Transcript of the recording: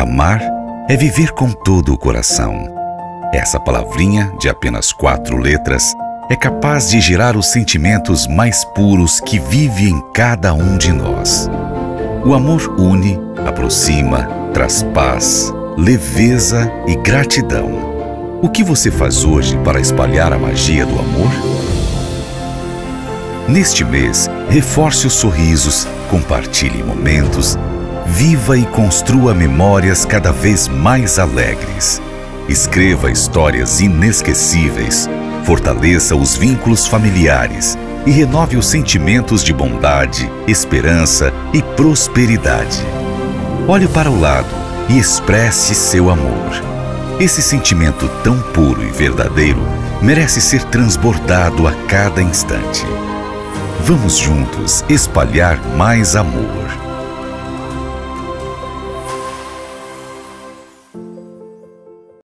Amar é viver com todo o coração. Essa palavrinha, de apenas 4 letras, é capaz de gerar os sentimentos mais puros que vive em cada um de nós. O amor une, aproxima, traz paz, leveza e gratidão. O que você faz hoje para espalhar a magia do amor? Neste mês, reforce os sorrisos, compartilhe momentos, viva e construa memórias cada vez mais alegres. Escreva histórias inesquecíveis, fortaleça os vínculos familiares e renove os sentimentos de bondade, esperança e prosperidade. Olhe para o lado e expresse seu amor. Esse sentimento tão puro e verdadeiro merece ser transbordado a cada instante. Vamos juntos espalhar mais amor.